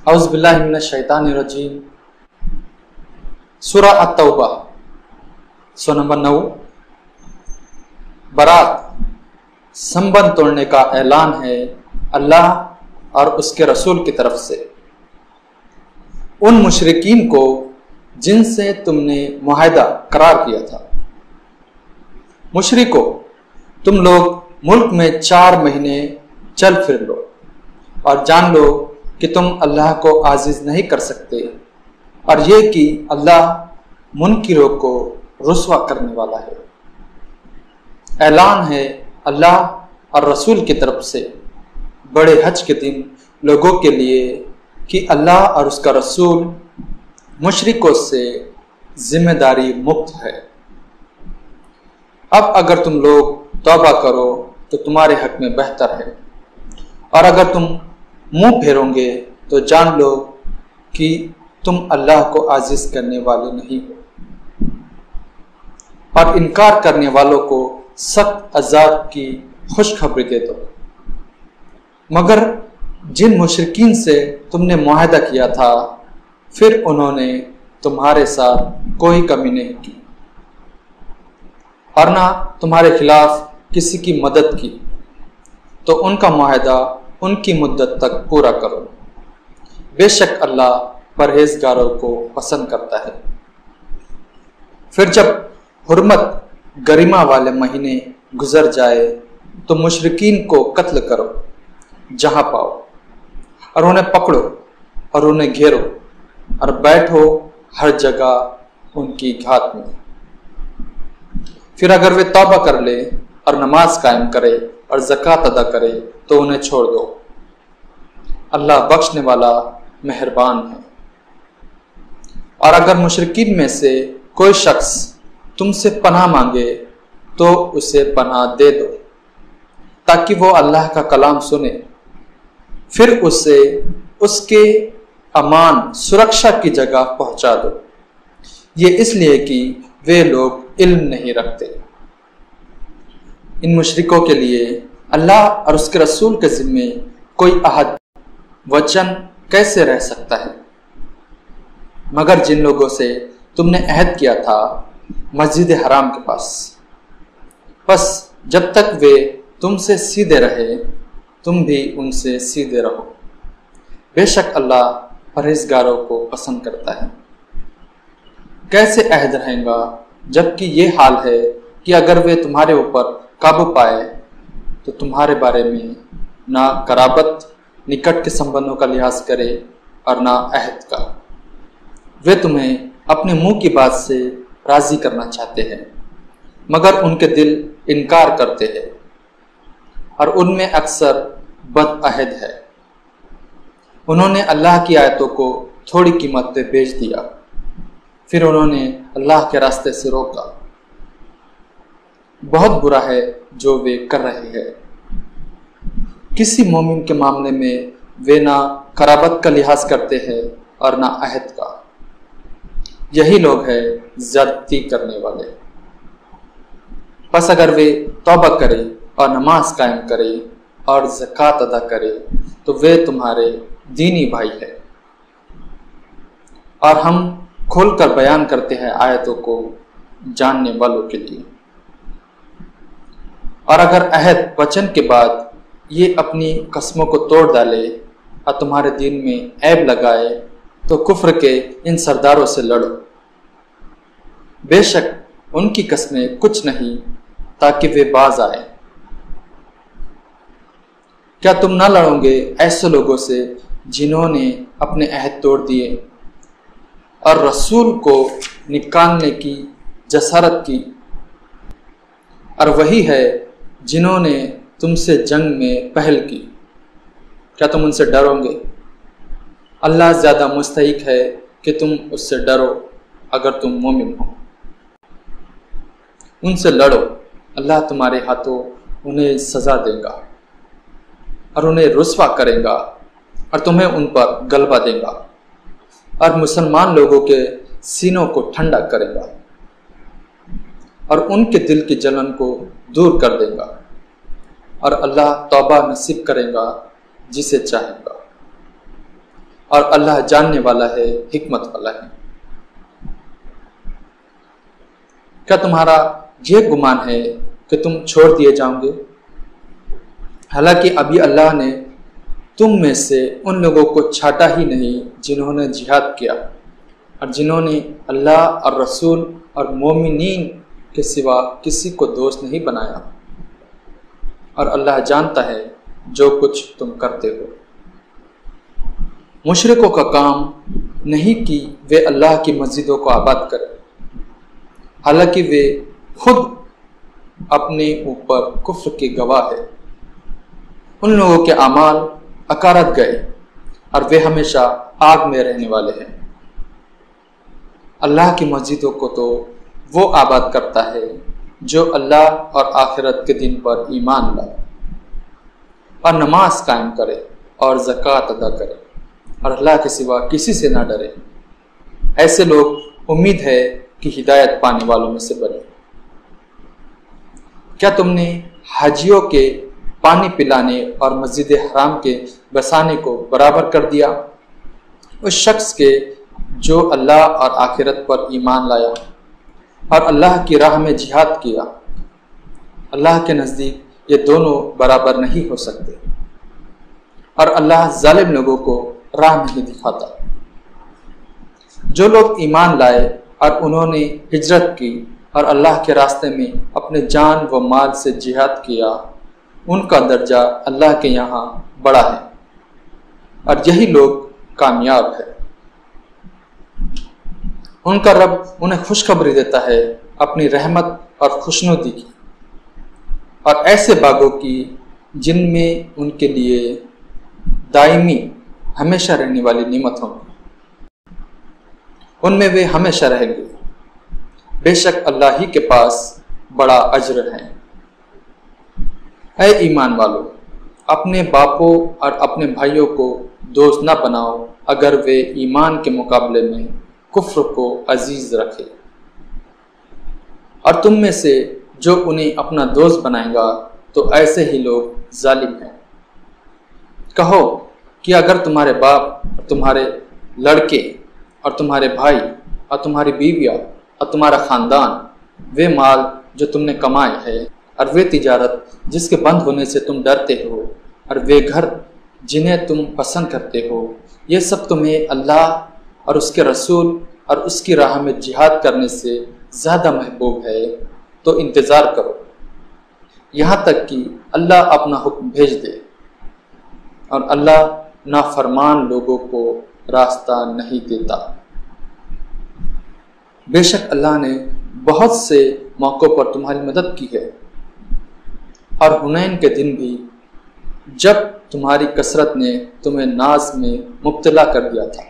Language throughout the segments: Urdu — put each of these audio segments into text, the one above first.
اعوذ باللہ من الشیطان الرجیم۔ سورہ التوبہ سورہ نمبر 9۔ برات سنبند توڑنے کا اعلان ہے اللہ اور اس کے رسول کی طرف سے ان مشرکین کو جن سے تم نے معاہدہ قرار کیا تھا۔ مشرکو، تم لوگ ملک میں 4 مہینے چل پھر لو اور جان لو کہ تم اللہ کو عاجز نہیں کر سکتے، اور یہ کہ اللہ منکروں کو رسوا کرنے والا ہے۔ اعلان ہے اللہ اور رسول کی طرف سے بڑے حج کے دن لوگوں کے لیے کہ اللہ اور اس کا رسول مشرکوں سے ذمہ داری مکت ہے۔ اب اگر تم لوگ توبہ کرو تو تمہارے حق میں بہتر ہے، اور اگر تم منہ پھیرو گے تو جان لو کہ تم اللہ کو عاجز کرنے والے نہیں ہو، اور انکار کرنے والوں کو سخت عذاب کی خوشخبری دے دو۔ مگر جن مشرکین سے تم نے معاہدہ کیا تھا پھر انہوں نے تمہارے ساتھ کوئی کمی نہیں کی اور نہ تمہارے خلاف کسی کی مدد کی، تو ان کا معاہدہ ان کی مدت تک پورا کرو۔ بے شک اللہ پرہیزگاروں کو پسند کرتا ہے۔ پھر جب حرمت گریما والے مہینے گزر جائے تو مشرکین کو قتل کرو جہاں پاؤ، اور انہیں پکڑو اور انہیں گھیرو اور بیٹھو ہر جگہ ان کی گھات میں۔ پھر اگر وہ توبہ کر لے اور نماز قائم کرے اور زکوٰۃ ادا کرے تو انہیں چھوڑ دو، اللہ بخشنے والا مہربان ہے۔ اور اگر مشرکین میں سے کوئی شخص تم سے پناہ مانگے تو اسے پناہ دے دو تاکہ وہ اللہ کا کلام سنے، پھر اسے اس کے امان سرکشا کی جگہ پہنچا دو، یہ اس لیے کہ وہ لوگ علم نہیں رکھتے۔ ان مشرکوں کے لیے اللہ اور اس کے رسول کے ذمے کوئی عہد وچن کیسے رہ سکتا ہے، مگر جن لوگوں سے تم نے عہد کیا تھا مسجد حرام کے پاس، بس جب تک وہ تم سے سیدھے رہے تم بھی ان سے سیدھے رہو، بے شک اللہ پرہیزگاروں کو پسند کرتا ہے۔ کیسے عہد رہیں گا جبکہ یہ حال ہے کہ اگر وہ تمہارے اوپر قابو پائے تو تمہارے بارے میں نہ قرابت نکٹ کے سمبندوں کا لحاظ کرے اور نہ عہد کا۔ وہ تمہیں اپنے منہ کی بات سے راضی کرنا چاہتے ہیں مگر ان کے دل انکار کرتے ہیں، اور ان میں اکثر بد عہد ہے۔ انہوں نے اللہ کی آیتوں کو تھوڑی قیمت پہ بیچ دیا، پھر انہوں نے اللہ کے راستے سے روکا۔ بہت برا ہے جو وہ کر رہے ہیں۔ کسی مومن کے معاملے میں وہ نہ قرابت کا لحاظ کرتے ہیں اور نہ عہد کا، یہی لوگ ہیں زیادتی کرنے والے۔ پس اگر وہ توبہ کرے اور نماز قائم کرے اور زکوٰۃ ادا کرے تو وہ تمہارے دینی بھائی ہے، اور ہم کھول کر بیان کرتے ہیں آیتوں کو جاننے والوں کے لیے۔ اور اگر عہد وچن کے بعد یہ اپنی قسموں کو توڑ ڈالے اور تمہارے دین میں عیب لگائے تو کفر کے ان سرداروں سے لڑو، بے شک ان کی قسمیں کچھ نہیں تاکہ وہ باز آئے۔ کیا تم نہ لڑو گے ایسے لوگوں سے جنہوں نے اپنے عہد توڑ دیے اور رسول کو نکالنے کی جسارت کی، اور وہی ہے جنہوں نے تم سے جنگ میں پہل کی؟ کیا تم ان سے ڈرو گے؟ اللہ زیادہ مستحق ہے کہ تم اس سے ڈرو اگر تم مومن ہو۔ ان سے لڑو، اللہ تمہارے ہاتھوں انہیں سزا دے گا اور انہیں رسوا کرے گا اور تمہیں ان پر غلبہ دے گا، اور مسلمان لوگوں کے سینوں کو ٹھنڈا کرے گا اور ان کے دل کی جلن کو دور کر دے گا، اور اللہ توبہ نصیب کرے گا جسے چاہے گا، اور اللہ جاننے والا ہے، حکمت والا ہے۔ کیا تمہارا یہ گمان ہے کہ تم چھوڑ دیے جاؤ گے؟ حالانکہ ابھی اللہ نے تم میں سے ان لوگوں کو چھاٹا ہی نہیں جنہوں نے جہاد کیا اور جنہوں نے اللہ اور رسول اور مومنین کے سوا کسی کو دوست نہیں بنایا، اور اللہ جانتا ہے جو کچھ تم کرتے ہو۔ مشرکوں کا کام نہیں کہ وہ اللہ کی مسجدوں کو آباد کرے، حالانکہ وہ خود اپنے اوپر کفر کے گواہ ہے۔ ان لوگوں کے اعمال اکارت گئے اور وہ ہمیشہ آگ میں رہنے والے ہیں۔ اللہ کی مسجدوں کو تو وہ آباد کرتا ہے جو اللہ اور آخرت کے دن پر ایمان لائے اور نماز قائم کرے اور زکوٰۃ ادا کرے اور اللہ کے سوا کسی سے نہ ڈرے۔ ایسے لوگ امید ہے کہ ہدایت پانے والوں میں سے بنے۔ کیا تم نے حاجیوں کے پانی پلانے اور مسجد حرام کے بسانے کو برابر کر دیا اس شخص کے جو اللہ اور آخرت پر ایمان لایا اور اللہ کی راہ میں جہاد کیا؟ اللہ کے نزدیک یہ دونوں برابر نہیں ہو سکتے، اور اللہ ظالم لوگوں کو راہ نہیں دکھاتا۔ جو لوگ ایمان لائے اور انہوں نے ہجرت کی اور اللہ کے راستے میں اپنے جان و مال سے جہاد کیا، ان کا درجہ اللہ کے یہاں بڑا ہے، اور یہی لوگ کامیاب ہے۔ ان کا رب انہیں خوشخبری دیتا ہے اپنی رحمت اور خوشنودی کی، اور ایسے باغوں کی جن میں ان کے لیے دائمی ہمیشہ رہنے والی نعمت ہوں گی، ان میں وہ ہمیشہ رہیں گے۔ بے شک اللہ ہی کے پاس بڑا اجر ہے۔ اے ایمان والو، اپنے باپوں اور اپنے بھائیوں کو دوست نہ بناؤ اگر وہ ایمان کے مقابلے میں کفر کو عزیز رکھے، اور تم میں سے جو انہیں اپنا دوست بنائے گا تو ایسے ہی لوگ ظالم ہیں۔ کہو کہ اگر تمہارے باپ اور تمہارے لڑکے اور تمہارے بھائی اور تمہاری بیویاں اور تمہارا خاندان، وہ مال جو تم نے کمائے ہے اور وہ تجارت جس کے بند ہونے سے تم ڈرتے ہو اور وہ گھر جنہیں تم پسند کرتے ہو، یہ سب تمہیں اللہ اور اس کے رسول اور اس کی راہ میں جہاد کرنے سے زیادہ محبوب ہے، تو انتظار کرو یہاں تک کہ اللہ اپنا حکم بھیج دے، اور اللہ نافرمان لوگوں کو راستہ نہیں دیتا۔ بے شک اللہ نے بہت سے موقعوں پر تمہاری مدد کی ہے، اور حنین کے دن بھی جب تمہاری کثرت نے تمہیں ناز میں مبتلا کر دیا تھا،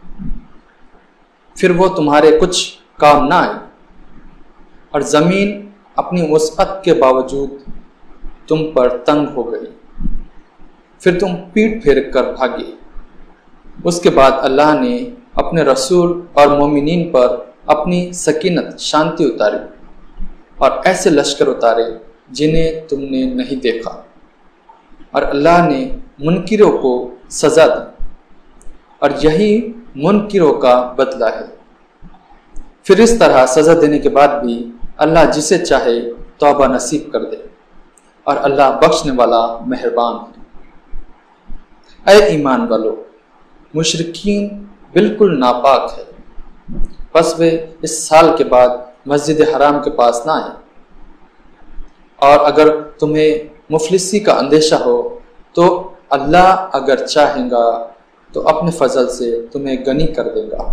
پھر وہ تمہارے کچھ کام نہ آئی، اور زمین اپنی وسعت کے باوجود تم پر تنگ ہو گئی، پھر تم پیٹ پھیر کر بھاگے۔ اس کے بعد اللہ نے اپنے رسول اور مومنین پر اپنی سکینت شانتی اتاری اور ایسے لشکر اتارے جنہیں تم نے نہیں دیکھا، اور اللہ نے منکروں کو سزا دی، اور یہی منکروں کا بدلہ ہے۔ پھر اس طرح سزا دینے کے بعد بھی اللہ جسے چاہے توبہ نصیب کر دے، اور اللہ بخشنے والا مہربان ہے۔ اے ایمان والو، مشرکین بالکل ناپاک ہے، بس وہ اس سال کے بعد مسجد حرام کے پاس نہ آئیں، اور اگر تمہیں مفلسی کا اندیشہ ہو تو اللہ اگر چاہیں گا تو اپنے فضل سے تمہیں غنی کر دے گا۔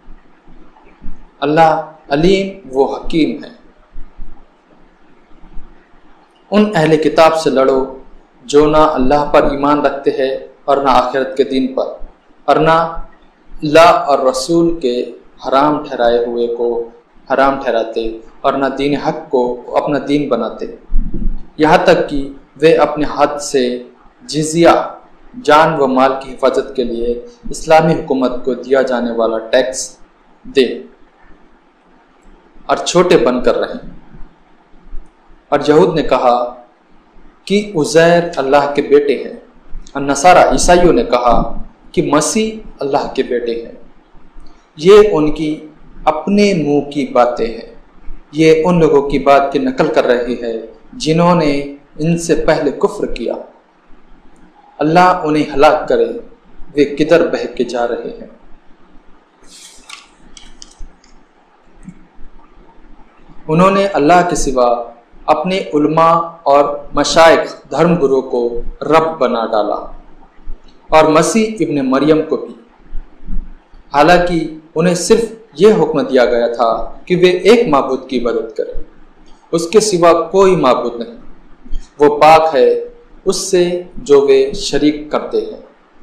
اللہ علیم و حکیم ہے۔ ان اہل کتاب سے لڑو جو نہ اللہ پر ایمان رکھتے ہیں اور نہ آخرت کے دن پر، اور نہ اللہ اور رسول کے حرام ٹھہرائے ہوئے کو حرام ٹھہراتے اور نہ دین حق کو اپنا دین بناتے، یہاں تک کہ وہ اپنے ہاتھ سے جزیہ، جان و مال کی حفاظت کے لیے اسلامی حکومت کو دیا جانے والا ٹیکس دے اور چھوٹے بن کر رہیں۔ اور یہود نے کہا کہ عزیر اللہ کے بیٹے ہیں، اور نصارہ عیسائیوں نے کہا کہ مسیح اللہ کے بیٹے ہیں۔ یہ ان کی اپنے منہ کی باتیں ہیں، یہ ان لوگوں کی بات کی نقل کر رہی ہے جنہوں نے ان سے پہلے کفر کیا۔ اللہ انہیں ہلاک کرے، وہ کدھر بہہ کے جا رہے ہیں۔ انہوں نے اللہ کے سوا اپنے علماء اور مشائخ دھرم گرو کو رب بنا ڈالا، اور مسیح ابن مریم کو بھی، حالانکہ انہیں صرف یہ حکم دیا گیا تھا کہ وہ ایک معبود کی عبادت کریں، اس کے سوا کوئی معبود نہیں، وہ پاک ہے اس سے جو وہ شریک کرتے ہیں۔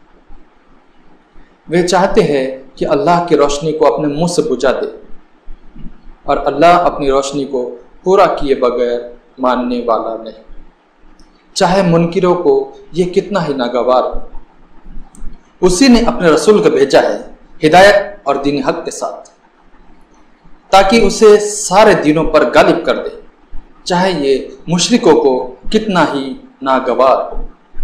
وہ چاہتے ہیں کہ اللہ کی روشنی کو اپنے منہ سے بجھا دے، اور اللہ اپنی روشنی کو پورا کیے بغیر ماننے والا نہیں، چاہے منکروں کو یہ کتنا ہی ناگوار ہو۔ اسی نے اپنے رسول کو بھیجا ہے ہدایت اور دین حق کے ساتھ، تاکہ اسے سارے دینوں پر غالب کر دے، چاہے یہ مشرکوں کو کتنا ہی ناگوار ہو۔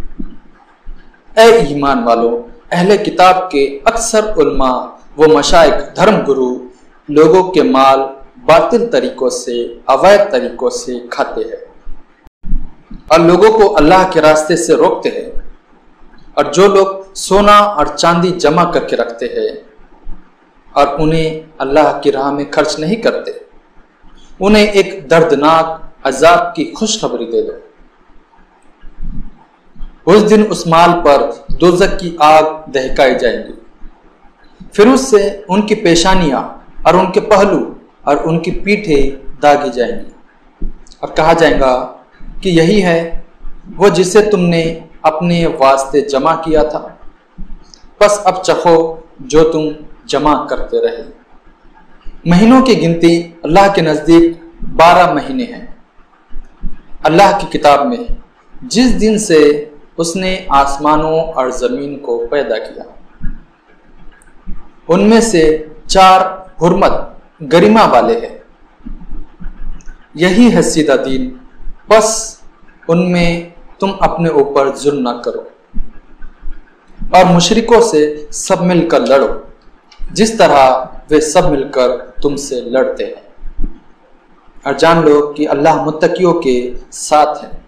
اے ایمان والو، اہل کتاب کے اکثر علماء و مشائخ دھرم گرو لوگوں کے مال باطل طریقوں سے، اویدھ طریقوں سے کھاتے ہیں، اور لوگوں کو اللہ کے راستے سے روکتے ہیں۔ اور جو لوگ سونا اور چاندی جمع کر کے رکھتے ہیں اور انہیں اللہ کی راہ میں خرچ نہیں کرتے، انہیں ایک دردناک عذاب کی خوشخبری دے دو۔ اس دن اس مال پر دوزخ کی آگ دہکائی جائیں گی، پھر اس سے ان کی پیشانیاں اور ان کے پہلو اور ان کی پیٹھیں داغی جائیں گی، اور کہا جائے گا کہ یہی ہے وہ جسے تم نے اپنے واسطے جمع کیا تھا، بس اب چکھو جو تم جمع کرتے رہے۔ مہینوں کی گنتی اللہ کے نزدیک 12 مہینے ہیں اللہ کی کتاب میں، جس دن سے اس نے آسمانوں اور زمین کو پیدا کیا۔ ان میں سے 4 حرمت گریما والے ہیں، یہی ہے سیدھا دین، بس ان میں تم اپنے اوپر ظلم نہ کرو، اور مشرکوں سے سب مل کر لڑو جس طرح وہ سب مل کر تم سے لڑتے ہیں، اور جان لو کہ اللہ متقیوں کے ساتھ ہے۔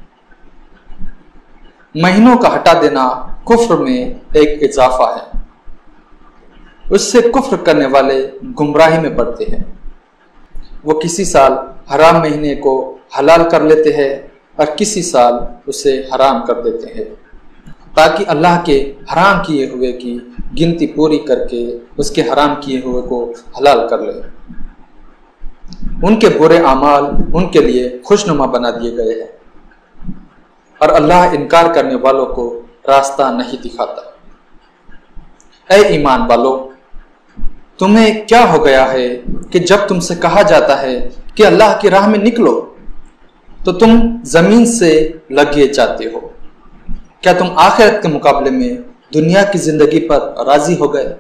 مہینوں کا ہٹا دینا کفر میں ایک اضافہ ہے، اس سے کفر کرنے والے گمراہی میں پڑتے ہیں۔ وہ کسی سال حرام مہینے کو حلال کر لیتے ہیں اور کسی سال اسے حرام کر دیتے ہیں، تاکہ اللہ کے حرام کیے ہوئے کی گنتی پوری کر کے اس کے حرام کیے ہوئے کو حلال کر لے۔ ان کے برے اعمال ان کے لیے خوشنما بنا دیے گئے ہیں، اور اللہ انکار کرنے والوں کو راستہ نہیں دکھاتا۔ اے ایمان والو، تمہیں کیا ہو گیا ہے کہ جب تم سے کہا جاتا ہے کہ اللہ کی راہ میں نکلو تو تم زمین سے لگے جاتے ہو؟ کیا تم آخرت کے مقابلے میں دنیا کی زندگی پر راضی ہو گئے؟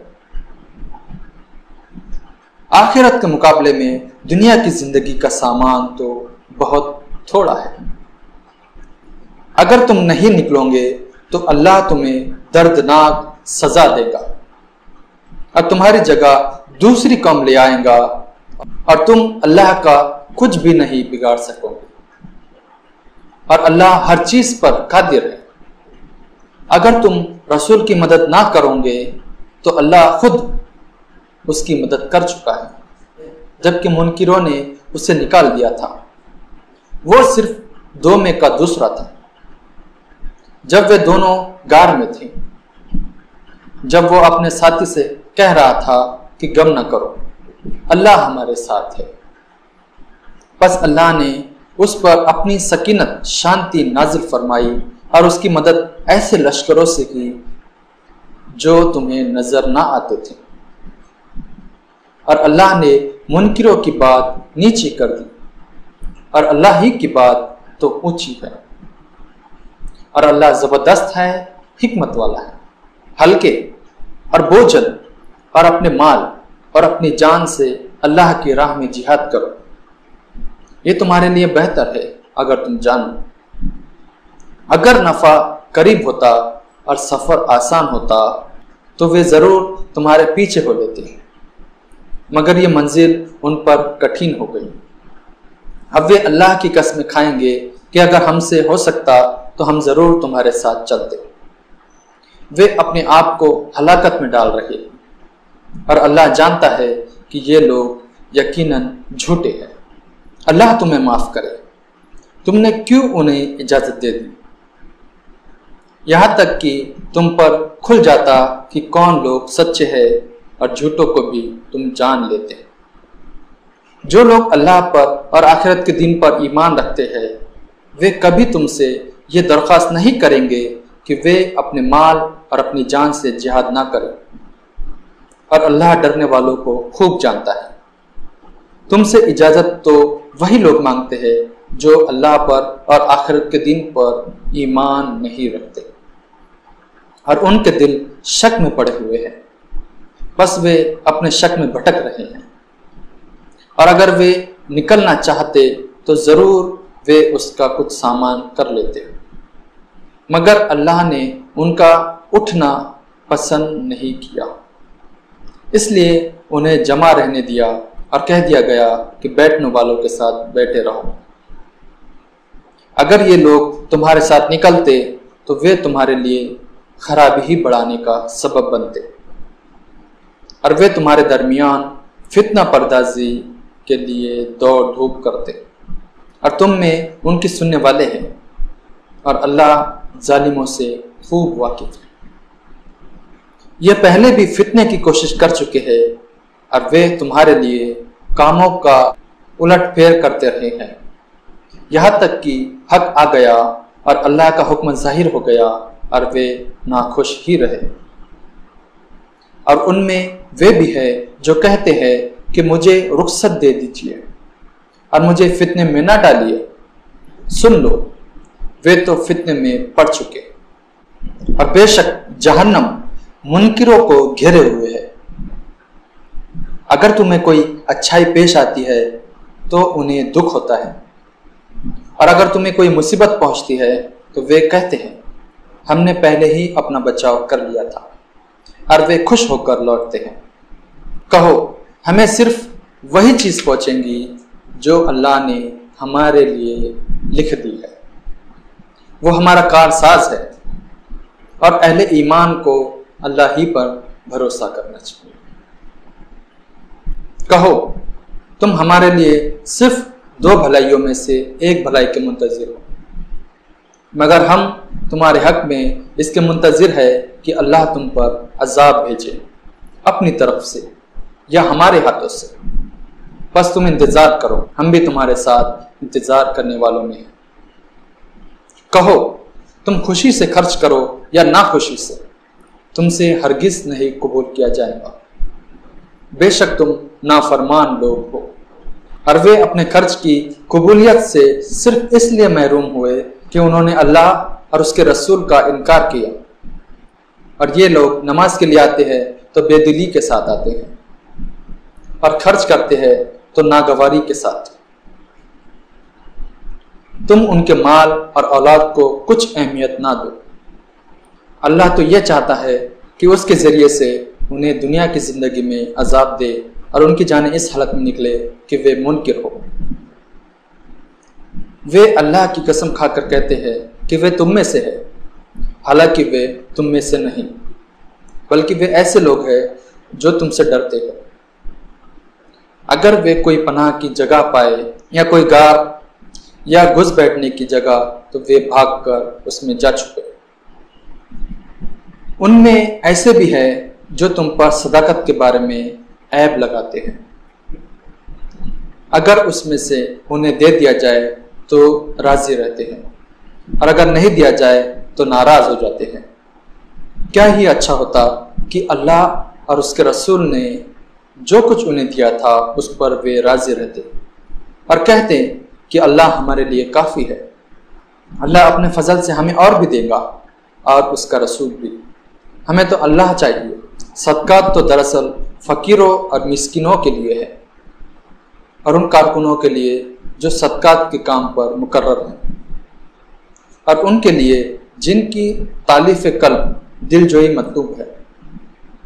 آخرت کے مقابلے میں دنیا کی زندگی کا سامان تو بہت تھوڑا ہے۔ اگر تم نہیں نکلو گے تو اللہ تمہیں دردناک سزا دے گا، اور تمہاری جگہ دوسری قوم لے آئیں گا، اور تم اللہ کا کچھ بھی نہیں بگاڑ سکو گے، اور اللہ ہر چیز پر قادر ہے۔ اگر تم رسول کی مدد نہ کرو گے تو اللہ خود اس کی مدد کر چکا ہے، جبکہ منکروں نے اسے نکال دیا تھا۔ وہ صرف 2 میں کا دوسرا تھا جب وہ دونوں غار میں تھے، جب وہ اپنے ساتھی سے کہہ رہا تھا کہ غم نہ کرو، اللہ ہمارے ساتھ ہے۔ پس اللہ نے اس پر اپنی سکینت شانتی نازل فرمائی اور اس کی مدد ایسے لشکروں سے کی جو تمہیں نظر نہ آتے تھے، اور اللہ نے منکروں کی بات نیچی کر دی، اور اللہ ہی کی بات تو اونچی ہے، اور اللہ زبردست ہے، حکمت والا ہے۔ ہلکے اور بوجھل اور اپنے مال اور اپنی جان سے اللہ کی راہ میں جہاد کرو، یہ تمہارے لیے بہتر ہے اگر تم جانو۔ اگر نفع قریب ہوتا اور سفر آسان ہوتا تو وہ ضرور تمہارے پیچھے ہو لیتے ہیں، مگر یہ منزل ان پر کٹھن ہو گئی۔ اب وہ اللہ کی قسم کھائیں گے کہ اگر ہم سے ہو سکتا تو ہم ضرور تمہارے ساتھ چلتے۔ وہ اپنے آپ کو ہلاکت میں ڈال رہے ہیں، اور اللہ جانتا ہے کہ یہ لوگ یقیناً جھوٹے ہیں۔ اللہ تمہیں معاف کرے، تم نے کیوں انہیں اجازت دے دی؟ یہاں تک کہ تم پر کھل جاتا کہ کون لوگ سچے ہیں، اور جھوٹوں کو بھی تم جان لیتے۔ جو لوگ اللہ پر اور آخرت کے دن پر ایمان رکھتے ہیں، وہ کبھی تم سے یہ درخواست نہیں کریں گے کہ وہ اپنے مال اور اپنی جان سے جہاد نہ کریں، اور اللہ ڈرنے والوں کو خوب جانتا ہے۔ تم سے اجازت تو وہی لوگ مانگتے ہیں جو اللہ پر اور آخرت کے دن پر ایمان نہیں رکھتے، اور ان کے دل شک میں پڑے ہوئے ہیں، بس وہ اپنے شک میں بھٹک رہے ہیں، اور اگر وہ نکلنا چاہتے تو ضرور وہ اس کا کچھ سامان کر لیتے، مگر اللہ نے ان کا اٹھنا پسند نہیں کیا، اس لیے انہیں جمع رہنے دیا اور کہہ دیا گیا کہ بیٹھنے والوں کے ساتھ بیٹھے رہو۔ اگر یہ لوگ تمہارے ساتھ نکلتے تو وہ تمہارے لیے خرابی ہی بڑھانے کا سبب بنتے، اور وہ تمہارے درمیان فتنہ پردازی کے لیے دوڑ دھوپ کرتے، اور تم میں ان کی سننے والے ہیں، اور اللہ ظالموں سے خوب واقف ہے۔ یہ پہلے بھی فتنے کی کوشش کر چکے ہیں، اور وہ تمہارے لیے کاموں کا الٹ پھیر کرتے رہے ہیں، یہاں تک کہ حق آ گیا اور اللہ کا حکم ظاہر ہو گیا، اور وہ ناخوش ہی رہے۔ اور ان میں وہ بھی ہے جو کہتے ہیں کہ مجھے رخصت دے دیجیے اور مجھے فتنے میں نہ ڈالیے۔ سن لو، وہ تو فتنے میں پڑ چکے، اور بے شک جہنم منکروں کو گھیرے ہوئے ہے۔ اگر تمہیں کوئی اچھائی پیش آتی ہے تو انہیں دکھ ہوتا ہے، اور اگر تمہیں کوئی مصیبت پہنچتی ہے تو وہ کہتے ہیں ہم نے پہلے ہی اپنا بچاؤ کر لیا تھا، اور وہ خوش ہو کر لوٹتے ہیں۔ کہو، ہمیں صرف وہی چیز پہنچیں گی جو اللہ نے ہمارے لیے لکھ دی ہے، وہ ہمارا کارساز ہے، اور اہل ایمان کو اللہ ہی پر بھروسہ کرنا چاہیے۔ کہو، تم ہمارے لیے صرف 2 بھلائیوں میں سے ایک بھلائی کے منتظر ہو، مگر ہم تمہارے حق میں اس کے منتظر ہے کہ اللہ تم پر عذاب بھیجے اپنی طرف سے یا ہمارے ہاتھوں سے، بس تم انتظار کرو، ہم بھی تمہارے ساتھ انتظار کرنے والوں میں ہیں۔ کہو، تم خوشی سے خرچ کرو یا ناخوشی سے، تم سے ہرگز نہیں قبول کیا جائے گا، بے شک تم نافرمان لوگ ہو۔ اور وہ اپنے خرچ کی قبولیت سے صرف اس لیے محروم ہوئے کہ انہوں نے اللہ اور اس کے رسول کا انکار کیا، اور یہ لوگ نماز کے لیے آتے ہیں تو بے دلی کے ساتھ آتے ہیں، اور خرچ کرتے ہیں تو ناگواری کے ساتھ۔ تم ان کے مال اور اولاد کو کچھ اہمیت نہ دو، اللہ تو یہ چاہتا ہے کہ اس کے ذریعے سے انہیں دنیا کی زندگی میں عذاب دے اور ان کی جانیں اس حالت میں نکلے کہ وہ منکر ہو۔ وہ اللہ کی قسم کھا کر کہتے ہیں کہ وہ تم میں سے ہے، حالانکہ وہ تم میں سے نہیں، بلکہ وہ ایسے لوگ ہیں جو تم سے ڈرتے ہیں۔ اگر وہ کوئی پناہ کی جگہ پائے یا کوئی غار یا گھس بیٹھنے کی جگہ تو وہ بھاگ کر اس میں جا چھپے۔ ان میں ایسے بھی ہے جو تم پر صداقت کے بارے میں عیب لگاتے ہیں، اگر اس میں سے انہیں دے دیا جائے تو راضی رہتے ہیں، اور اگر نہیں دیا جائے تو ناراض ہو جاتے ہیں۔ کیا ہی اچھا ہوتا کہ اللہ اور اس کے رسول نے جو کچھ انہیں دیا تھا اس پر وہ راضی رہتے اور کہتے کہ اللہ ہمارے لیے کافی ہے، اللہ اپنے فضل سے ہمیں اور بھی دے گا، اور اس کا رسول بھی۔ ہمیں تو اللہ چاہیے۔ صدقات تو دراصل فقیروں اور مسکینوں کے لیے ہے، اور ان کارکنوں کے لیے جو صدقات کے کام پر مقرر ہیں، اور ان کے لیے جن کی تالیف قلب دل جوئی مطلوب ہے۔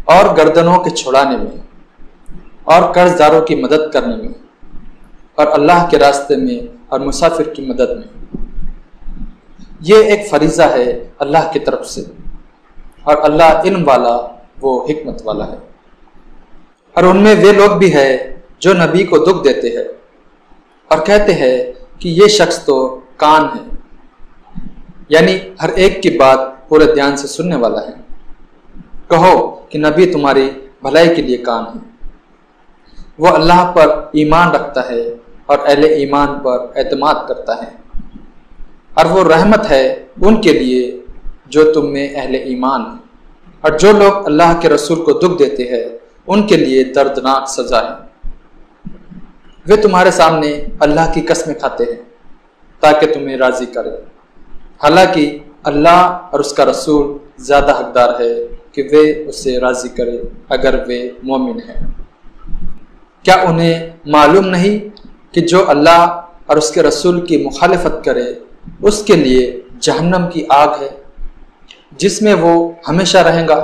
اور گردنوں کے چھڑانے میں اور قرض داروں کی مدد کرنے میں اور اللہ کے راستے میں اور مسافر کی مدد میں۔ یہ ایک فریضہ ہے اللہ کی طرف سے، اور اللہ علم والا وہ حکمت والا ہے۔ اور ان میں وہ لوگ بھی ہے جو نبی کو دکھ دیتے ہیں اور کہتے ہیں کہ یہ شخص تو کان ہے، یعنی ہر ایک کی بات پورے دھیان سے سننے والا ہے۔ کہو کہ نبی تمہاری بھلائی کے لیے کان ہے۔ وہ اللہ پر ایمان رکھتا ہے اور اہل ایمان پر اعتماد کرتا ہے، اور وہ رحمت ہے ان کے لیے جو تم میں اہل ایمان ہیں۔ اور جو لوگ اللہ کے رسول کو دکھ دیتے ہیں ان کے لیے دردناک سزا ہے۔ وہ تمہارے سامنے اللہ کی قسمیں کھاتے ہیں تاکہ تمہیں راضی کرے، حالانکہ اللہ اور اس کا رسول زیادہ حقدار ہے کہ وہ اسے راضی کرے اگر وہ مومن ہیں۔ کیا انہیں معلوم نہیں کہ جو اللہ اور اس کے رسول کی مخالفت کرے اس کے لیے جہنم کی آگ ہے جس میں وہ ہمیشہ رہیں گا؟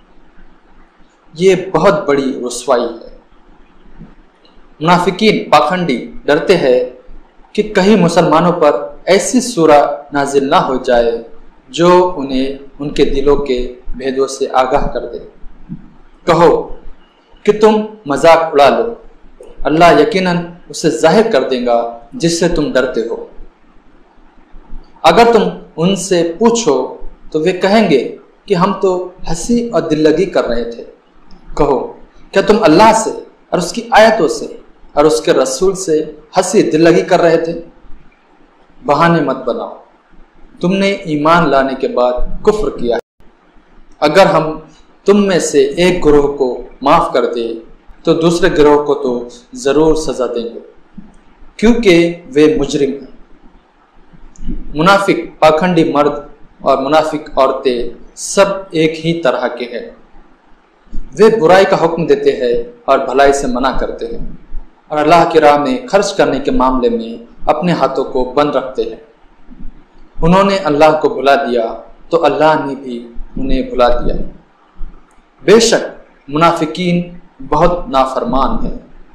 یہ بہت بڑی رسوائی ہے۔ منافقین پاکھنڈی ڈرتے ہیں کہ کہیں مسلمانوں پر ایسی سورہ نازل نہ ہو جائے جو انہیں ان کے دلوں کے بھیدوں سے آگاہ کر دے۔ کہو کہ تم مذاق اڑا لو، اللہ یقیناً اسے ظاہر کر دے گا جس سے تم ڈرتے ہو۔ اگر تم ان سے پوچھو تو وہ کہیں گے کہ ہم تو ہنسی اور دل لگی کر رہے تھے۔ کہو کیا تم اللہ سے اور اس کی آیتوں سے اور اس کے رسول سے ہنسی دل لگی کر رہے تھے؟ بہانے مت بناؤ، تم نے ایمان لانے کے بعد کفر کیا ہے۔ اگر ہم تم میں سے ایک گروہ کو معاف کر دے تو دوسرے گروہ کو تو ضرور سزا دیں گے، کیونکہ وہ مجرم ہیں۔ منافق پاکھنڈی مرد اور منافق عورتیں سب ایک ہی طرح کے ہیں۔ وہ برائی کا حکم دیتے ہیں اور بھلائی سے منع کرتے ہیں، اور اللہ کی راہ میں خرچ کرنے کے معاملے میں اپنے ہاتھوں کو بند رکھتے ہیں۔ انہوں نے اللہ کو بھلا دیا تو اللہ نے بھی انہیں بھلا دیا۔ بے شک منافقین بہت نافرمان ہیں۔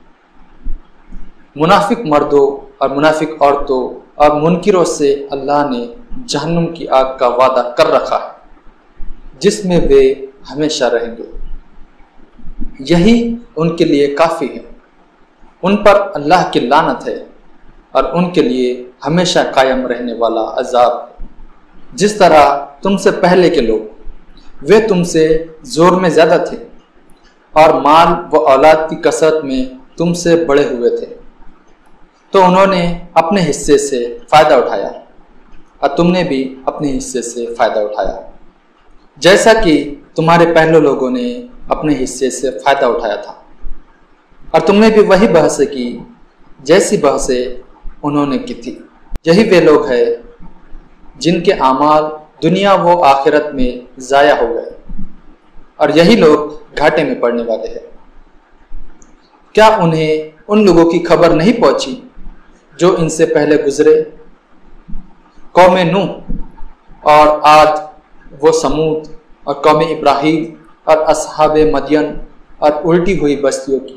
منافق مردوں اور منافق عورتوں اور منکروں سے اللہ نے جہنم کی آگ کا وعدہ کر رکھا ہے جس میں وہ ہمیشہ رہیں گے۔ یہی ان کے لیے کافی ہے۔ ان پر اللہ کی لعنت ہے اور ان کے لیے ہمیشہ قائم رہنے والا عذاب ہے۔ جس طرح تم سے پہلے کے لوگ، وہ تم سے زور میں زیادہ تھے اور مال و اولاد کی کثرت میں تم سے بڑے ہوئے تھے، تو انہوں نے اپنے حصے سے فائدہ اٹھایا اور تم نے بھی اپنے حصے سے فائدہ اٹھایا، جیسا کہ تمہارے پہلے لوگوں نے اپنے حصے سے فائدہ اٹھایا تھا، اور تم نے بھی وہی بحثیں کی جیسی بحثیں انہوں نے کی تھی۔ یہی وہ لوگ ہیں جن کے اعمال دنیا و آخرت میں ضائع ہو گئے، اور یہی لوگ گھاٹے میں پڑنے والے ہیں۔ کیا انہیں ان لوگوں کی خبر نہیں پہنچی جو ان سے پہلے گزرے؟ قوم نوح اور عاد و سمود اور قوم ابراہیم اور اصحاب مدین اور الٹی ہوئی بستیوں کی۔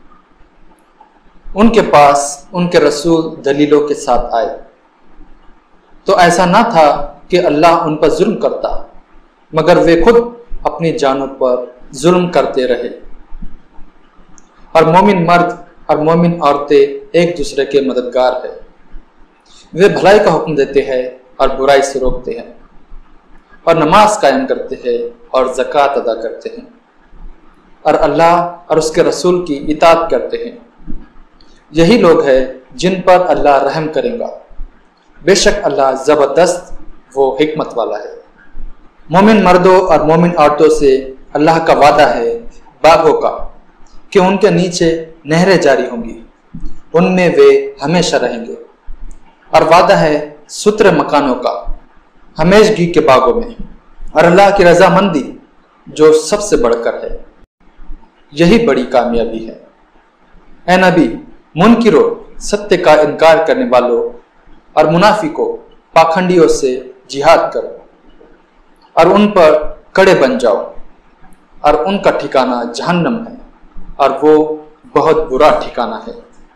ان کے پاس ان کے رسول دلیلوں کے ساتھ آئے، تو ایسا نہ تھا کہ اللہ ان پر ظلم کرتا، مگر وہ خود اپنی جانوں پر ظلم کرتے رہے۔ اور مومن مرد اور مومن عورتیں ایک دوسرے کے مددگار ہیں۔ وہ بھلائی کا حکم دیتے ہیں اور برائی سے روکتے ہیں، اور نماز قائم کرتے ہیں اور زکوٰۃ ادا کرتے ہیں، اور اللہ اور اس کے رسول کی اطاعت کرتے ہیں۔ یہی لوگ ہیں جن پر اللہ رحم کرے گا۔ بے شک اللہ زبردست وہ حکمت والا ہے۔ مومن مردوں اور مومن عورتوں سے اللہ کا وعدہ ہے باغوں کا کہ ان کے نیچے نہریں جاری ہوں گی، ان میں وہ ہمیشہ رہیں گے، اور وعدہ ہے ستر مکانوں کا ہمیشگی کے باغوں میں، اور اللہ کی رضامندی جو سب سے بڑھ کر ہے۔ یہی بڑی کامیابی ہے۔ اے نبی، منکروں، ستیہ کا انکار کرنے والوں اور منافقوں، پاکھنڈیوں سے جہاد کرو اور ان پر کڑے بن جاؤ۔ اور ان کا ٹھکانہ جہنم ہے اور وہ بہت برا ٹھکانہ ہے۔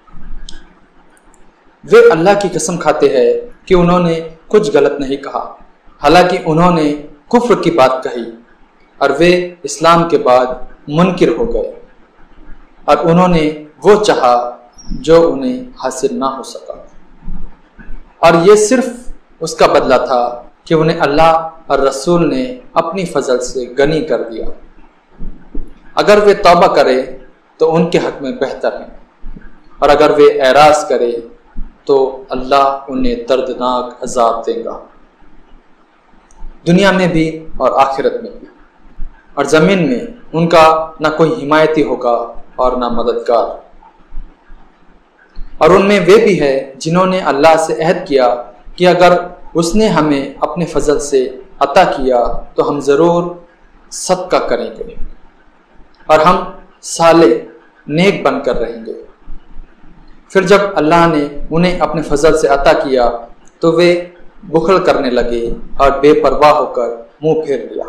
وہ اللہ کی قسم کھاتے ہیں کہ انہوں نے کچھ غلط نہیں کہا، حالانکہ انہوں نے کفر کی بات کہی اور وہ اسلام کے بعد منکر ہو گئے، اور انہوں نے وہ چاہا جو انہیں حاصل نہ ہو سکا، اور یہ صرف اس کا بدلہ تھا کہ انہیں اللہ اور رسول نے اپنی فضل سے غنی کر دیا۔ اگر وہ توبہ کرے تو ان کے حق میں بہتر ہے، اور اگر وہ اعراض کرے تو اللہ انہیں دردناک عذاب دے گا، دنیا میں بھی اور آخرت میں بھی، اور زمین میں ان کا نہ کوئی حمایتی ہوگا اور نہ مددگار۔ اور ان میں وہ بھی ہے جنہوں نے اللہ سے عہد کیا کہ اگر اس نے ہمیں اپنے فضل سے عطا کیا تو ہم ضرور صدقہ کریں گے اور ہم صالح نیک بن کر رہیں گے۔ پھر جب اللہ نے انہیں اپنے فضل سے عطا کیا تو وہ بخل کرنے لگے اور بے پرواہ ہو کر منہ پھیر لیا۔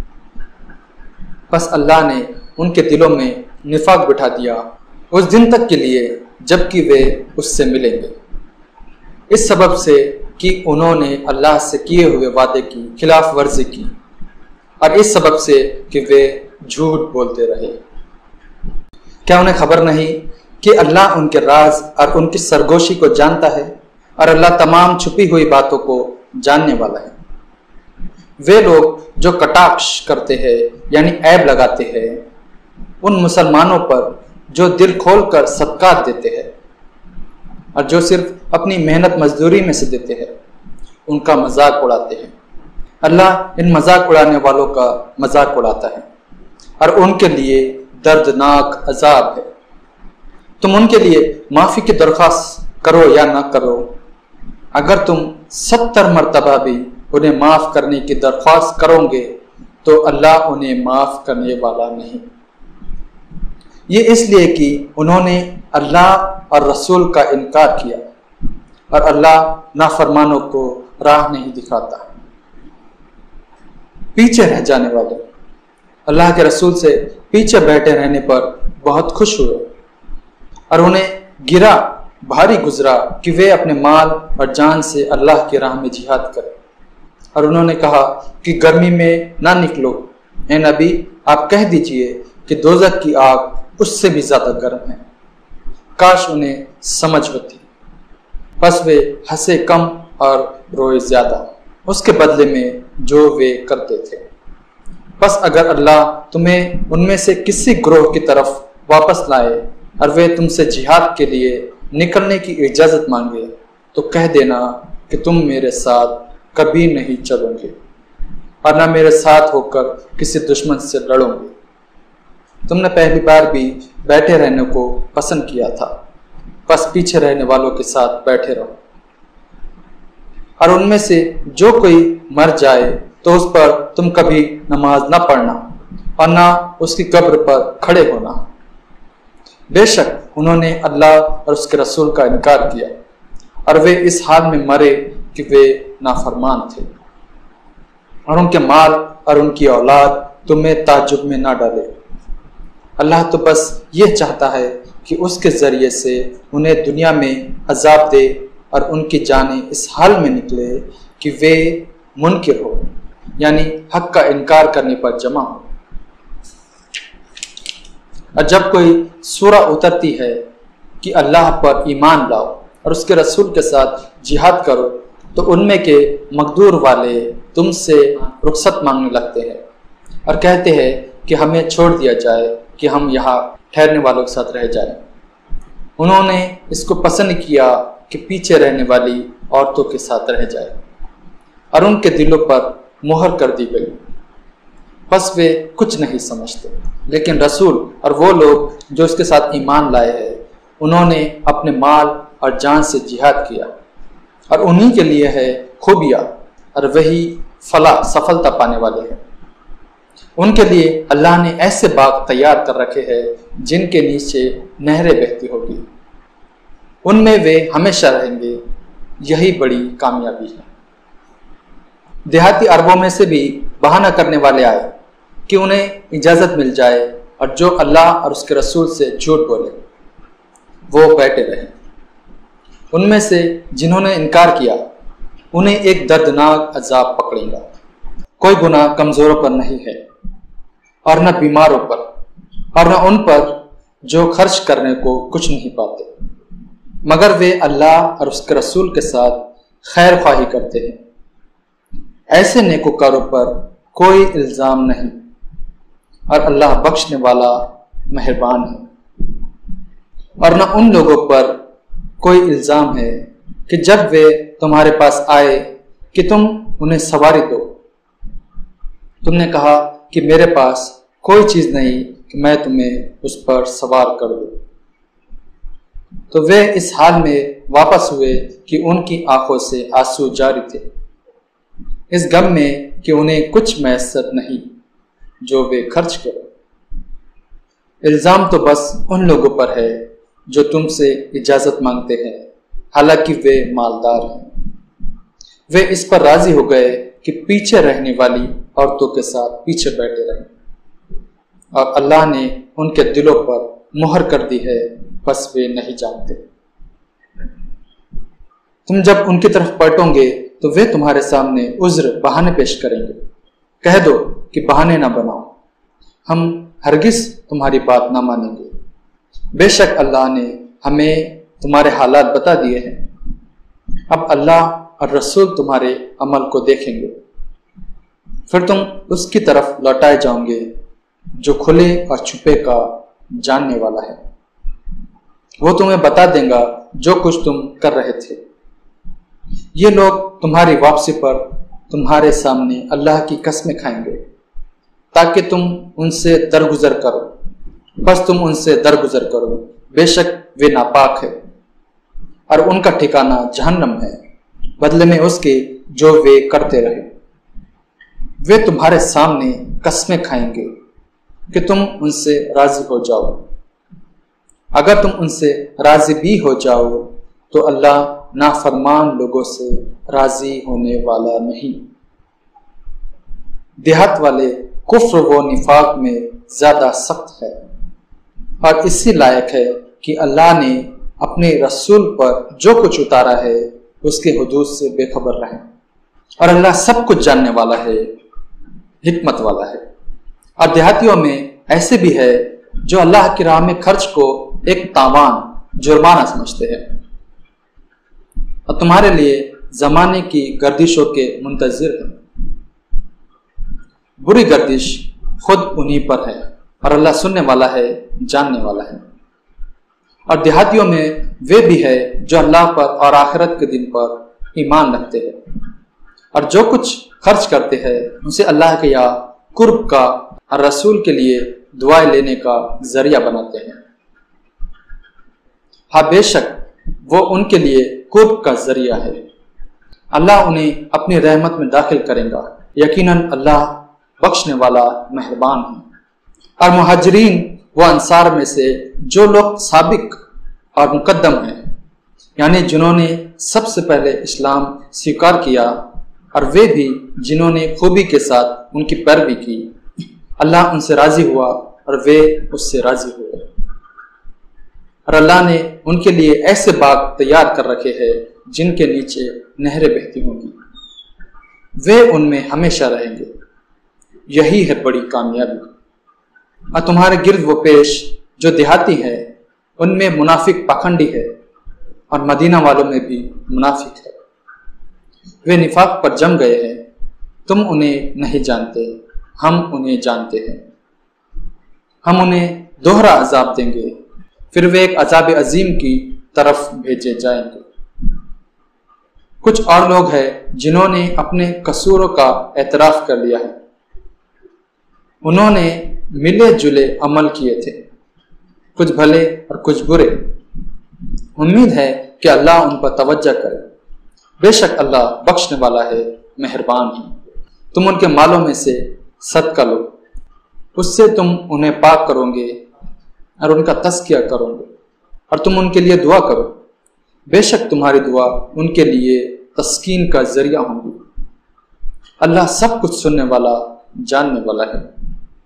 بس اللہ نے ان کے دلوں میں نفاق بٹھا دیا اس دن تک کے لیے جب کہ وہ اس سے ملیں گے، اس سبب سے کہ انہوں نے اللہ سے کیے ہوئے وعدے کی خلاف ورزی کی، اور اس سبب سے کہ وہ جھوٹ بولتے رہے۔ کیا انہیں خبر نہیں کہ اللہ ان کے راز اور ان کی سرگوشی کو جانتا ہے، اور اللہ تمام چھپی ہوئی باتوں کو جاننے والا ہے۔ وہ لوگ جو کٹاکش کرتے ہیں یعنی عیب لگاتے ہیں ان مسلمانوں پر جو دل کھول کر صدقات دیتے ہیں اور جو صرف اپنی محنت مزدوری میں سے دیتے ہیں، ان کا مذاق اڑاتے ہیں۔ اللہ ان مذاق اڑانے والوں کا مذاق اڑاتا ہے اور ان کے لیے دردناک عذاب ہے۔ تم ان کے لیے معافی کی درخواست کرو یا نہ کرو، اگر تم 70 مرتبہ بھی انہیں معاف کرنے کی درخواست کرو گے تو اللہ انہیں معاف کرنے والا نہیں۔ یہ اس لیے کہ انہوں نے اللہ اور رسول کا انکار کیا، اور اللہ نافرمانوں کو راہ نہیں دکھاتا۔ پیچھے رہ جانے والے اللہ کے رسول سے پیچھے بیٹھے رہنے پر بہت خوش ہوئے، اور انہیں گرا بھاری گزرا کہ وہ اپنے مال اور جان سے اللہ کی راہ میں جہاد کرے، اور انہوں نے کہا کہ گرمی میں نہ نکلو، اے نبی آپ کہہ دیجئے کہ دوزخ کی آگ اس سے بھی زیادہ گرم ہے۔ کاش انہیں سمجھ ہوتی، بس وہ ہنسے کم اور روئے زیادہ اس کے بدلے میں جو وہ کرتے تھے۔ بس اگر اللہ تمہیں ان میں سے کسی گروہ کی طرف واپس لائے اور وہ تم سے جہاد کے لیے نکلنے کی اجازت مانگے تو کہہ دینا کہ تم میرے ساتھ کبھی نہیں چلو گے اور نہ میرے ساتھ ہو کر کسی دشمن سے لڑو گے۔ تم نے پہلی بار بھی بیٹھے رہنے کو پسند کیا تھا، بس پیچھے رہنے والوں کے ساتھ بیٹھے رہو، اور ان میں سے جو کوئی مر جائے تو اس پر تم کبھی نماز نہ پڑھنا اور نہ اس کی قبر پر کھڑے ہونا۔ بے شک انہوں نے اللہ اور اس کے رسول کا انکار کیا اور وہ اس حال میں مرے کہ وہ نافرمان تھے، اور ان کے مال اور ان کی اولاد تمہیں تعجب میں نہ ڈالے۔ اللہ تو بس یہ چاہتا ہے کہ اس کے ذریعے سے انہیں دنیا میں عذاب دے اور ان کی جانیں اس حال میں نکلے کہ وہ منکر ہو، یعنی حق کا انکار کرنے پر جمع ہو۔ اور جب کوئی سورہ اترتی ہے کہ اللہ پر ایمان لاؤ اور اس کے رسول کے ساتھ جہاد کرو تو ان میں کے مقدور والے تم سے رخصت مانگنے لگتے ہیں اور کہتے ہیں کہ ہمیں چھوڑ دیا جائے کہ ہم یہاں ٹھہرنے والوں کے ساتھ رہ جائیں۔ انہوں نے اس کو پسند کیا کہ پیچھے رہنے والی عورتوں کے ساتھ رہ جائے، اور ان کے دلوں پر مہر کر دی گئی، بس وہ کچھ نہیں سمجھتے۔ لیکن رسول اور وہ لوگ جو اس کے ساتھ ایمان لائے ہیں انہوں نے اپنے مال اور جان سے جہاد کیا، اور انہی کے لیے ہے خوبیاں، اور وہی فلاح سفلتا پانے والے ہیں۔ ان کے لیے اللہ نے ایسے باغ تیار کر رکھے ہیں جن کے نیچے نہریں بہتی ہوگی، ان میں وہ ہمیشہ رہیں گے، یہی بڑی کامیابی ہے۔ دیہاتی عربوں میں سے بھی بہانہ کرنے والے آئے کہ انہیں اجازت مل جائے اور جو اللہ اور اس کے رسول سے جھوٹ بولے وہ بیٹھے رہیں۔ ان میں سے جنہوں نے انکار کیا انہیں ایک دردناک عذاب پکڑے گا۔ کوئی گناہ کمزوروں پر نہیں ہے اور نہ بیماروں پر اور نہ ان پر جو خرچ کرنے کو کچھ نہیں پاتے، مگر وہ اللہ اور اس کے رسول کے ساتھ خیر خواہی کرتے ہیں۔ ایسے نیکوکاروں پر کوئی الزام نہیں اور اللہ بخشنے والا مہربان ہے۔ اور نہ ان لوگوں پر کوئی الزام ہے کہ جب وہ تمہارے پاس آئے کہ تم انہیں سواری دو، تم نے کہا کہ میرے پاس کوئی چیز نہیں کہ میں تمہیں اس پر سوار کر دوں، تو وہ اس حال میں واپس ہوئے کہ ان کی آنکھوں سے آنسو جاری تھے، اس غم میں کہ انہیں کچھ میسر نہیں جو وہ خرچ کرو۔ الزام تو بس ان لوگوں پر ہے جو تم سے اجازت مانگتے ہیں، حالانکہ وہ مالدار ہیں۔ وہ اس پر راضی ہو گئے کہ پیچھے رہنے والی عورتوں کے ساتھ پیچھے بیٹھے رہیں، اور اللہ نے ان کے دلوں پر مہر کر دی ہے، بس وہ نہیں جانتے۔ تم جب ان کی طرف پلٹو گے تو وہ تمہارے سامنے عذر بہانے پیش کریں گے۔ کہہ دو کہ بہانے نہ بناؤ، ہم ہرگز تمہاری بات نہ مانیں گے۔ بے شک اللہ نے ہمیں تمہارے حالات بتا دیے ہیں، اب اللہ اور رسول تمہارے عمل کو دیکھیں گے، پھر تم اس کی طرف لوٹائے جاؤ گے جو کھلے اور چھپے کا جاننے والا ہے۔ وہ تمہیں بتا دے گا جو کچھ تم کر رہے تھے۔ یہ لوگ تمہاری واپسی پر تمہارے سامنے اللہ کی قسمیں کھائیں گے تاکہ تم ان سے درگزر کرو، بس تم ان سے درگزر کرو، بے شک وہ ناپاک ہے اور ان کا ٹھکانہ جہنم ہے، بدلے میں اس کے جو وہ کرتے رہے۔ وہ تمہارے سامنے قسمیں کھائیں گے کہ تم ان سے راضی ہو جاؤ۔ اگر تم ان سے راضی بھی ہو جاؤ تو اللہ نافرمان لوگوں سے راضی ہونے والا نہیں۔ دیہات والے کفر و نفاق میں زیادہ سخت ہے، اور اسی لائق ہے کہ اللہ نے اپنے رسول پر جو کچھ اتارا ہے اس کے حدود سے بے خبر رہیں، اور اللہ سب کچھ جاننے والا ہے، حکمت والا ہے۔ اور دیہاتیوں میں ایسے بھی ہے جو اللہ کی راہ میں خرچ کو ایک تاوان جرمانہ سمجھتے ہیں، اور تمہارے لیے زمانے کی گردشوں کے منتظر ہیں۔ بری گردش خود انہی پر ہے، اور اللہ سننے والا ہے، جاننے والا ہے۔ اور دیہاتیوں میں وہ بھی ہے جو اللہ پر اور آخرت کے دن پر ایمان رکھتے ہیں، اور جو کچھ خرچ کرتے ہیں اسے اللہ کے یا قرب کا اور رسول کے لیے دعائیں لینے کا ذریعہ بناتے ہیں۔ ہاں بے شک وہ ان کے لیے قرب کا ذریعہ ہے، اللہ انہیں اپنی رحمت میں داخل کرے گا، یقیناً اللہ بخشنے والا مہربان ہے۔ اور مہاجرین و انصار میں سے جو لوگ سابق اور مقدم ہیں، یعنی جنہوں نے سب سے پہلے اسلام سویکار کیا، اور وہ بھی جنہوں نے خوبی کے ساتھ ان کی پیروی کی، اللہ ان سے راضی ہوا اور وہ اس سے راضی ہوئے۔ اور اللہ نے ان کے لیے ایسے باغ تیار کر رکھے ہیں جن کے نیچے نہریں بہتی ہوں گی، وہ ان میں ہمیشہ رہیں گے، یہی ہے بڑی کامیابی۔ اور تمہارے گرد وہ پیش جو دیہاتی ہیں ان میں منافق پکھنڈی ہے، اور مدینہ والوں میں بھی منافق ہے، وہ نفاق پر جم گئے ہیں، تم انہیں نہیں جانتے، ہم انہیں جانتے ہیں۔ ہم انہیں دوہرا عذاب دیں گے، پھر وہ ایک عذاب عظیم کی طرف بھیجے جائیں گے۔ کچھ اور لوگ ہیں جنہوں نے اپنے قصوروں کا اعتراف کر لیا ہے، انہوں نے ملے جلے عمل کیے تھے، کچھ بھلے اور کچھ برے۔ امید ہے کہ اللہ ان پر توجہ کرے، بے شک اللہ بخشنے والا ہے، مہربان ہے۔ تم ان کے مالوں میں سے صدقہ لو، اس سے تم انہیں پاک کرو گے اور ان کا تزکیہ کرو گے، اور تم ان کے لیے دعا کرو، بے شک تمہاری دعا ان کے لیے تسکین کا ذریعہ ہوں گی۔ اللہ سب کچھ سننے والا، جاننے والا ہے۔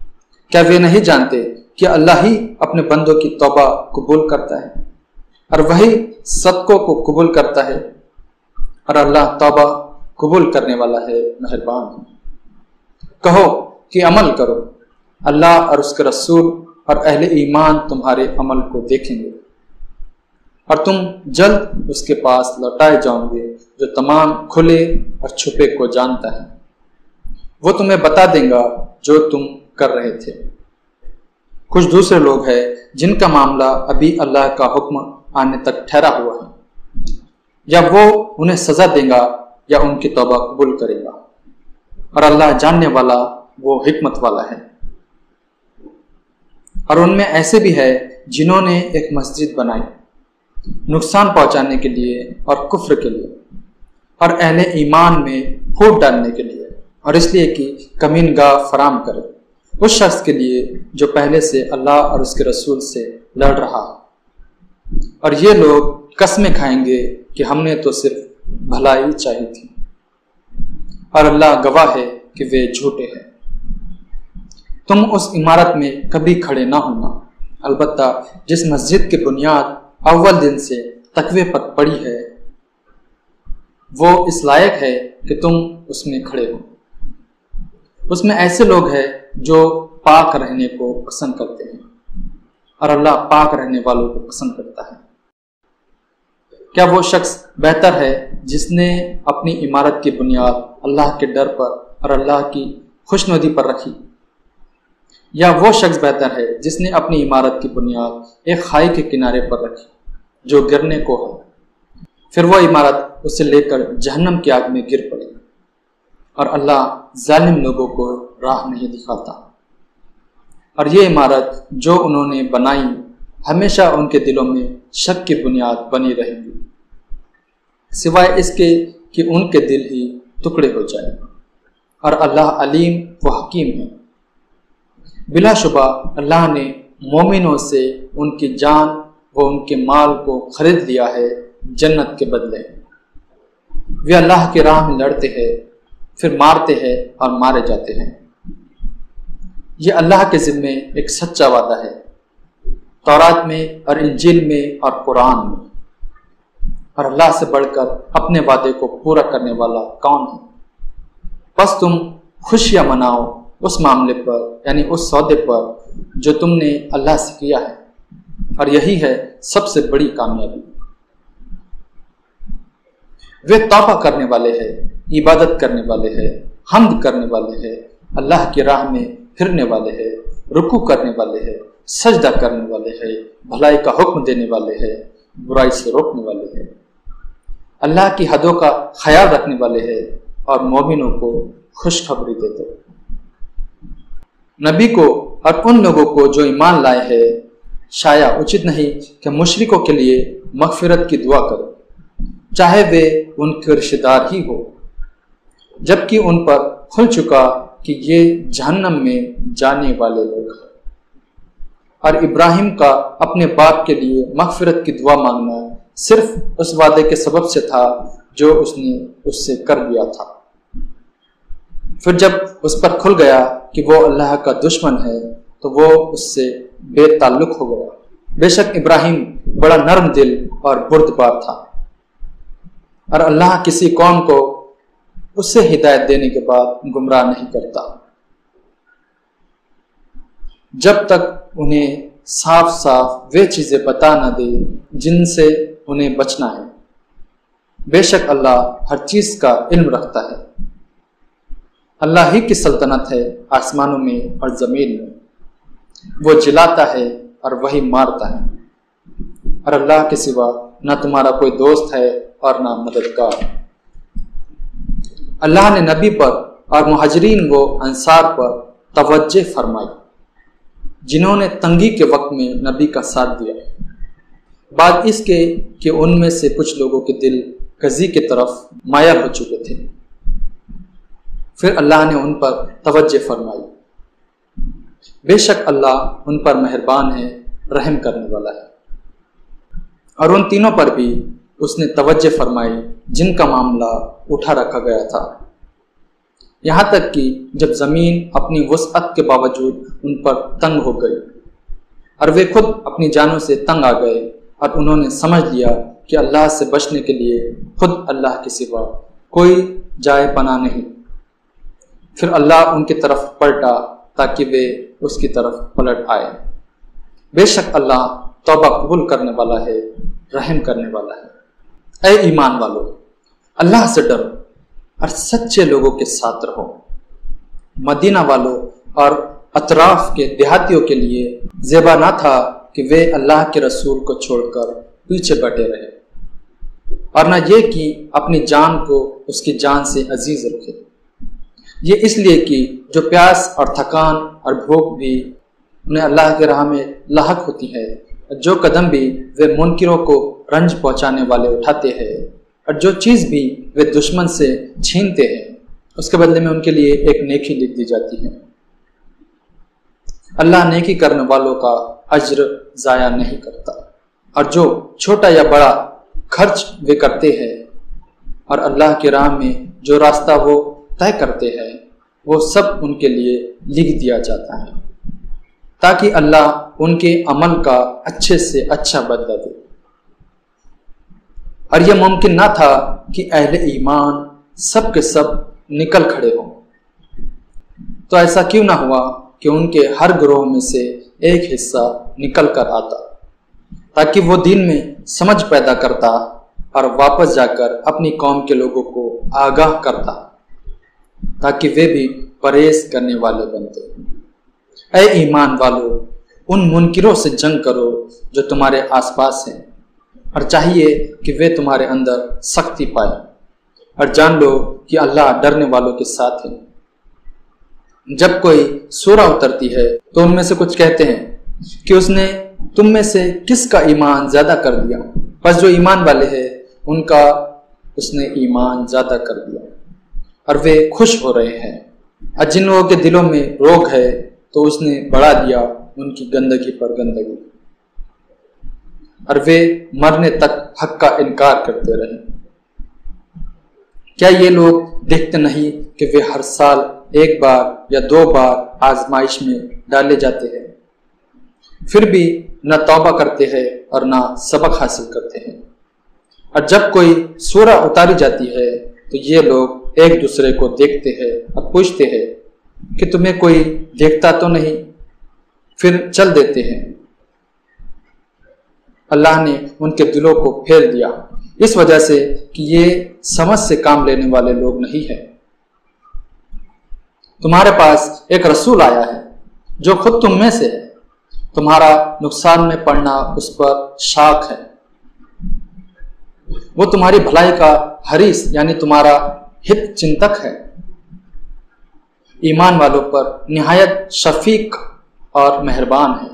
کیا وہ نہیں جانتے کہ اللہ ہی اپنے بندوں کی توبہ قبول کرتا ہے اور وہی صدقوں کو قبول کرتا ہے، اور اللہ توبہ قبول کرنے والا ہے، مہربان ہے۔ کہو کہ عمل کرو، اللہ اور اس کے رسول اور اہل ایمان تمہارے عمل کو دیکھیں گے، اور تم جلد اس کے پاس لوٹائے جاؤ گے جو تمام کھلے اور چھپے کو جانتا ہے۔ وہ تمہیں بتا دیں گا جو تم کر رہے تھے۔ کچھ دوسرے لوگ ہیں جن کا معاملہ ابھی اللہ کا حکم آنے تک ٹھہرا ہوا ہے، یا وہ انہیں سزا دے گا یا ان کی توبہ قبول کرے گا، اور اللہ جاننے والا وہ حکمت والا ہے۔ اور ان میں ایسے بھی ہے جنہوں نے ایک مسجد بنائی نقصان پہنچانے کے لیے اور کفر کے لیے، اور اہل ایمان میں پھوٹ ڈالنے کے لیے، اور اس لیے کہ کمین گاہ فراہم کرے اس شخص کے لیے جو پہلے سے اللہ اور اس کے رسول سے لڑ رہا۔ اور یہ لوگ قسمیں کھائیں گے کہ ہم نے تو صرف بھلائی چاہی تھی، اور اللہ گواہ ہے کہ وہ جھوٹے ہیں۔ تم اس عمارت میں کبھی کھڑے نہ ہونا، البتہ جس مسجد کی بنیاد اول دن سے تقوی پر پڑی ہے، وہ اس لائق ہے کہ تم اس میں کھڑے ہو۔ اس میں ایسے لوگ ہیں جو پاک رہنے کو پسند کرتے ہیں، اور اللہ پاک رہنے والوں کو پسند کرتا ہے۔ کیا وہ شخص بہتر ہے جس نے اپنی عمارت کی بنیاد اللہ کے ڈر پر اور اللہ کی خوشنودی پر رکھی، یا وہ شخص بہتر ہے جس نے اپنی عمارت کی بنیاد ایک خائی کے کنارے پر رکھی جو گرنے کو ہے، پھر وہ عمارت اسے لے کر جہنم کی آگ میں گر پڑی، اور اللہ ظالم لوگوں کو راہ نہیں دکھاتا۔ اور یہ عمارت جو انہوں نے بنائی ہمیشہ ان کے دلوں میں شک کی بنیاد بنی رہے گی، سوائے اس کے کہ ان کے دل ہی ٹکڑے ہو جائیں، اور اللہ علیم و حکیم ہے۔ بلا شبہ اللہ نے مومنوں سے ان کی جان و ان کے مال کو خرید لیا ہے جنت کے بدلے۔ وہ اللہ کی راہ میں لڑتے ہیں، پھر مارتے ہیں اور مارے جاتے ہیں۔ یہ اللہ کے ذمے ایک سچا وعدہ ہے، تورات میں اور انجیل میں اور قرآن میں، اور اللہ سے بڑھ کر اپنے وعدے کو پورا کرنے والا کون ہے؟ بس تم خوشیاں مناؤ اس معاملے پر، یعنی اس سودے پر جو تم نے اللہ سے کیا ہے، اور یہی ہے سب سے بڑی کامیابی۔ وہ توبہ کرنے والے ہیں، عبادت کرنے والے ہیں، حمد کرنے والے ہیں، اللہ کی راہ میں پھرنے والے ہیں، رکوع کرنے والے ہیں، سجدہ کرنے والے ہیں، بھلائی کا حکم دینے والے ہیں، برائی سے روکنے والے ہیں، اللہ کی حدوں کا خیال رکھنے والے ہیں، اور مومنوں کو خوشخبری دیتے ہیں۔ نبی کو اور ان لوگوں کو جو ایمان لائے ہیں شاید اچت نہیں کہ مشرکوں کے لیے مغفرت کی دعا کرو، چاہے وہ ان کے رشتہ دار ہی ہو، جبکہ ان پر کھل چکا کہ یہ جہنم میں جانے والے لوگ ہیں۔ اور ابراہیم کا اپنے باپ کے لیے مغفرت کی دعا مانگنا صرف اس وعدے کے سبب سے تھا جو اس نے اس سے کر دیا تھا۔ پھر جب اس پر کھل گیا کہ وہ اللہ کا دشمن ہے تو وہ اس سے بے تعلق ہو گیا۔ بے شک ابراہیم بڑا نرم دل اور بردبار تھا، اور اللہ کسی قوم کو اس سے ہدایت دینے کے بعد گمراہ نہیں کرتا جب تک انہیں صاف صاف وہ چیزیں بتا نہ دے جن سے انہیں بچنا ہے۔ بے شک اللہ ہر چیز کا علم رکھتا ہے۔ اللہ ہی کی سلطنت ہے آسمانوں میں اور زمین میں، وہ جلاتا ہے اور وہی مارتا ہے، اور اللہ کے سوا نہ تمہارا کوئی دوست ہے اور نہ مددگار۔ اللہ نے نبی پر اور مہاجرین و انصار پر توجہ فرمائی جنہوں نے تنگی کے وقت میں نبی کا ساتھ دیا، بعد اس کے کہ ان میں سے کچھ لوگوں کے دل قضی کی طرف مائل ہو چکے تھے، پھر اللہ نے ان پر توجہ فرمائی۔ بے شک اللہ ان پر مہربان ہے، رحم کرنے والا ہے۔ اور ان تینوں پر بھی اس نے توجہ فرمائی جن کا معاملہ اٹھا رکھا گیا تھا، یہاں تک کہ جب زمین اپنی وسعت کے باوجود ان پر تنگ ہو گئی اور وہ خود اپنی جانوں سے تنگ آ گئے اور انہوں نے سمجھ لیا کہ اللہ سے بچنے کے لیے خود اللہ کے سوا کوئی جائے پناہ نہیں، پھر اللہ ان کی طرف پلٹا تاکہ وہ اس کی طرف پلٹ آئے۔ بے شک اللہ توبہ قبول کرنے والا ہے، رحم کرنے والا ہے۔ اے ایمان والو، اللہ سے ڈرو اور سچے لوگوں کے ساتھ رہو۔ مدینہ والوں اور اطراف کے دیہاتیوں کے لیے زیبا نہ تھا کہ وہ اللہ کے رسول کو چھوڑ کر پیچھے بیٹھے رہے، اور نہ یہ کہ اپنی جان کو اس کی جان سے عزیز رکھے۔ یہ اس لیے کہ جو پیاس اور تھکان اور بھوک بھی انہیں اللہ کے راہ میں لاحق ہوتی ہے، جو قدم بھی وہ منکروں کو رنج پہنچانے والے اٹھاتے ہیں، اور جو چیز بھی وہ دشمن سے چھینتے ہیں، اس کے بدلے میں ان کے لیے ایک نیکی لکھ دی جاتی ہے۔ اللہ نیکی کرنے والوں کا اجر ضائع نہیں کرتا، اور جو چھوٹا یا بڑا خرچ وہ کرتے ہیں اور اللہ کی راہ میں جو راستہ وہ طے کرتے ہیں، وہ سب ان کے لیے لکھ دیا جاتا ہے تاکہ اللہ ان کے عمل کا اچھے سے اچھا بدلہ دے۔ اور یہ ممکن نہ تھا کہ اہل ایمان سب کے سب نکل کھڑے ہوں، تو ایسا کیوں نہ ہوا کہ ان کے ہر گروہ میں سے ایک حصہ نکل کر آتا تاکہ وہ دین میں سمجھ پیدا کرتا اور واپس جا کر اپنی قوم کے لوگوں کو آگاہ کرتا تاکہ وہ بھی پرہیز کرنے والے بنتے۔ اے ایمان والو، ان منکروں سے جنگ کرو جو تمہارے آس پاس ہیں، اور چاہیے کہ وہ تمہارے اندر سختی پائے، اور جان لو کہ اللہ ڈرنے والوں کے ساتھ ہے۔ جب کوئی سورہ اترتی ہے تو ان میں سے کچھ کہتے ہیں کہ اس نے تم میں سے کس کا ایمان زیادہ کر دیا، بس جو ایمان والے ہیں ان کا اس نے ایمان زیادہ کر دیا، اور وہ خوش ہو رہے ہیں۔ اور جن لوگوں کے دلوں میں روگ ہے تو اس نے بڑھا دیا ان کی گندگی پر گندگی، اور وہ مرنے تک حق کا انکار کرتے رہے۔ کیا یہ لوگ دیکھتے نہیں کہ وہ ہر سال ایک بار یا 2 بار آزمائش میں ڈالے جاتے ہیں، پھر بھی نہ توبہ کرتے ہیں اور نہ سبق حاصل کرتے ہیں؟ اور جب کوئی سورہ اتاری جاتی ہے تو یہ لوگ ایک دوسرے کو دیکھتے ہیں اور پوچھتے ہیں کہ تمہیں کوئی دیکھتا تو نہیں، پھر چل دیتے ہیں۔ اللہ نے ان کے دلوں کو پھیر دیا اس وجہ سے کہ یہ سمجھ سے کام لینے والے لوگ نہیں ہیں۔ تمہارے پاس ایک رسول آیا ہے جو خود تم میں سے ہے، تمہارا نقصان میں پڑنا اس پر شاک ہے، وہ تمہاری بھلائی کا حریص یعنی تمہارا ہت چنتک ہے، ایمان والوں پر نہایت شفیق اور مہربان ہے۔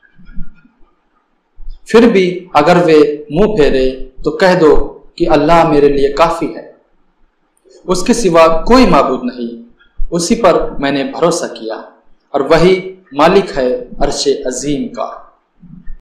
پھر بھی اگر وہ منہ پھیرے تو کہہ دو کہ اللہ میرے لیے کافی ہے، اس کے سوا کوئی معبود نہیں، اسی پر میں نے بھروسہ کیا، اور وہی مالک ہے عرش عظیم کا۔